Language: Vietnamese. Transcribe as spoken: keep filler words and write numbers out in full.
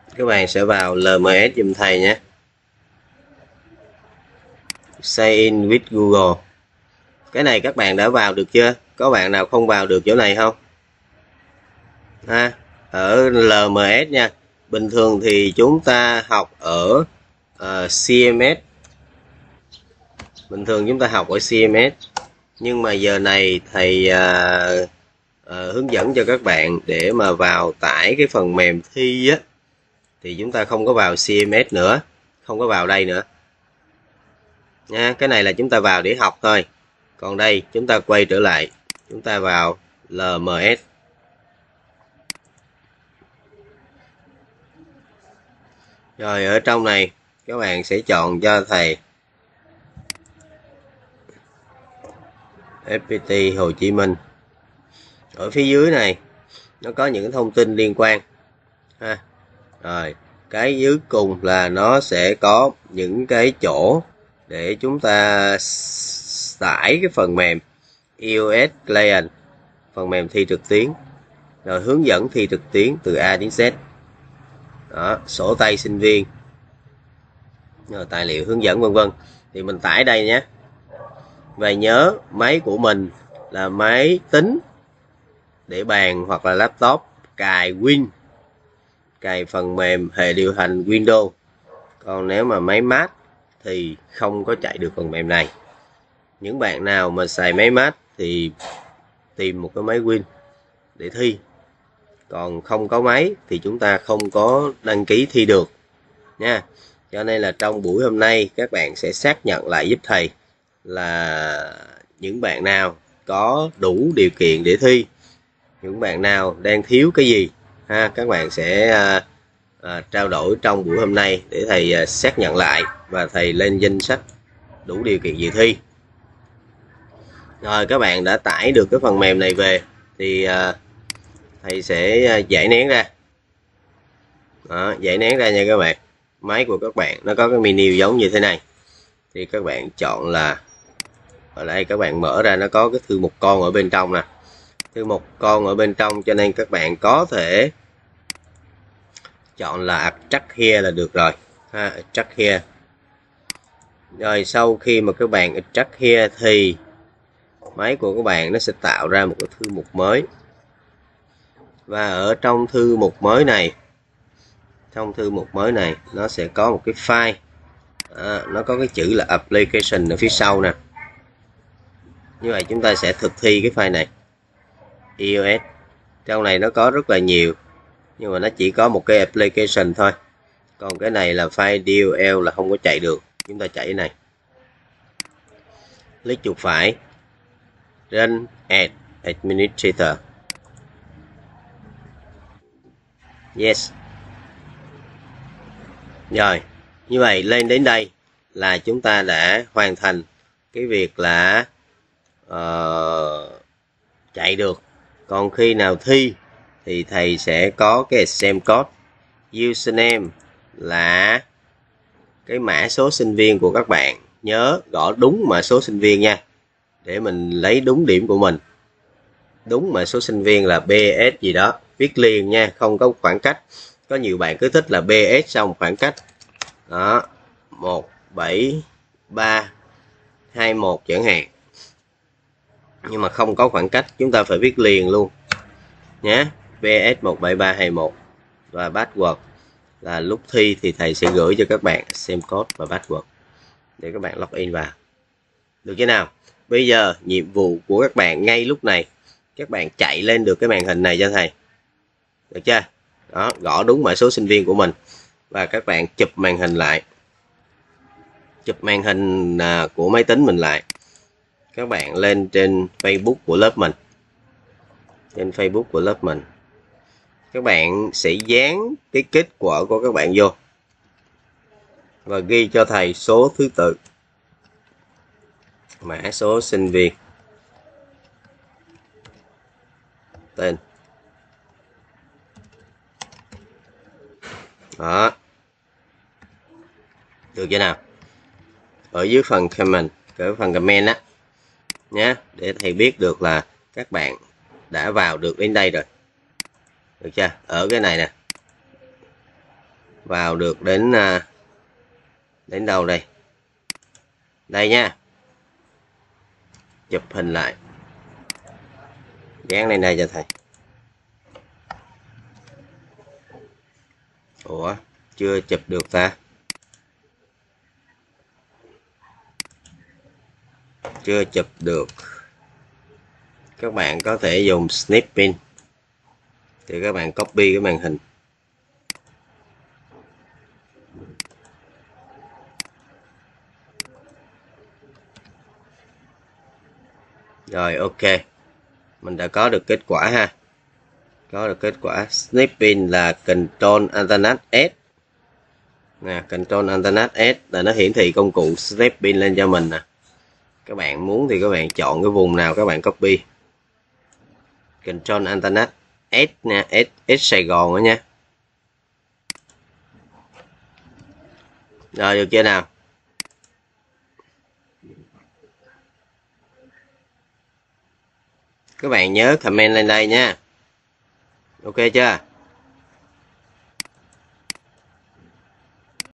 Các bạn sẽ vào lờ em ét giùm thầy nhé. Sign in with Google. Cái này các bạn đã vào được chưa? Có bạn nào không vào được chỗ này không? Ha, ở lờ em ét nha. Bình thường thì chúng ta học ở uh, xê em ét. Bình thường chúng ta học ở xê em ét. Nhưng mà giờ này thầy uh, uh, hướng dẫn cho các bạn để mà vào tải cái phần mềm thi á, thì chúng ta không có vào xê em ét nữa, không có vào đây nữa nha. Cái này là chúng ta vào để học thôi, còn đây chúng ta quay trở lại, chúng ta vào lờ em ét. Rồi ở trong này các bạn sẽ chọn cho thầy ép pê tê Hồ Chí Minh. Ở phía dưới này nó có những thông tin liên quan ha. Rồi cái dưới cùng là nó sẽ có những cái chỗ để chúng ta tải cái phần mềm i o ét Client, phần mềm thi trực tuyến, rồi hướng dẫn thi trực tuyến từ A đến Z. Đó, sổ tay sinh viên, rồi tài liệu hướng dẫn vân vân, thì mình tải đây nhé. Và nhớ máy của mình là máy tính để bàn hoặc là laptop, cài Win, cài phần mềm hệ điều hành Windows. Còn nếu mà máy Mac thì không có chạy được phần mềm này. Những bạn nào mà xài máy Mac thì tìm một cái máy Win để thi. Còn không có máy thì chúng ta không có đăng ký thi được nha. Cho nên là trong buổi hôm nay các bạn sẽ xác nhận lại giúp thầy là những bạn nào có đủ điều kiện để thi, những bạn nào đang thiếu cái gì ha. Các bạn sẽ à, à, trao đổi trong buổi hôm nay để thầy à, xác nhận lại và thầy lên danh sách đủ điều kiện dự thi. Rồi các bạn đã tải được cái phần mềm này về thì à, thầy sẽ giải nén ra. Đó, giải nén ra nha các bạn. Máy của các bạn nó có cái menu giống như thế này, thì các bạn chọn là ở đây, các bạn mở ra nó có cái thư mục con ở bên trong nè, thư mục con ở bên trong, cho nên các bạn có thể chọn là Extract Here là được rồi ha, Extract Here. Rồi sau khi mà các bạn Extract Here thì máy của các bạn nó sẽ tạo ra một cái thư mục mới, và ở trong thư mục mới này trong thư mục mới này nó sẽ có một cái file, à, nó có cái chữ là application ở phía sau nè. Như vậy chúng ta sẽ thực thi cái file này i o ét. Trong này nó có rất là nhiều, nhưng mà nó chỉ có một cái application thôi. Còn cái này là file đê o lờ là không có chạy được. Chúng ta chạy cái này, click chuột phải, Run as Administrator. Yes. Rồi, như vậy lên đến đây là chúng ta đã hoàn thành cái việc là uh, chạy được. Còn khi nào thi thì thầy sẽ có cái exam code. Username là cái mã số sinh viên của các bạn, nhớ gõ đúng mã số sinh viên nha, để mình lấy đúng điểm của mình. Đúng mã số sinh viên là bê ét gì đó, viết liền nha, không có khoảng cách. Có nhiều bạn cứ thích là bê ét xong khoảng cách. Đó, một bảy ba hai mốt chẳng hạn, nhưng mà không có khoảng cách, chúng ta phải viết liền luôn nhé, bê ét một bảy ba hai mốt. Và password là lúc thi thì thầy sẽ gửi cho các bạn xem code và password để các bạn login vào. Được chưa nào? Bây giờ nhiệm vụ của các bạn ngay lúc này, các bạn chạy lên được cái màn hình này cho thầy. Được chưa? Đó, gõ đúng mã số sinh viên của mình và các bạn chụp màn hình lại. Chụp màn hình à, của máy tính mình lại. Các bạn lên trên Facebook của lớp mình. Trên Facebook của lớp mình. Các bạn sẽ dán cái kết quả của các bạn vô và ghi cho thầy số thứ tự, mã số sinh viên, tên. Đó. Được chưa nào? Ở dưới phần comment, ở phần comment á nhé, để thầy biết được là các bạn đã vào được đến đây rồi. Được chưa? Ở cái này nè. vào được đến đến đâu đây, đây nha, chụp hình lại, dán lên đây cho thầy. Ủa chưa chụp được ta, chưa chụp được. Các bạn có thể dùng snipping thì các bạn copy cái màn hình. Rồi ok, mình đã có được kết quả ha. Có được kết quả. Snipping là Control Alternate S nè, Control Alternate S là nó hiển thị công cụ snipping lên cho mình nè. Các bạn muốn thì các bạn chọn cái vùng nào các bạn copy. Control Alternate S nha, S, S Sài Gòn đó nha. Rồi được chưa nào? Các bạn nhớ comment lên đây nha. Ok chưa?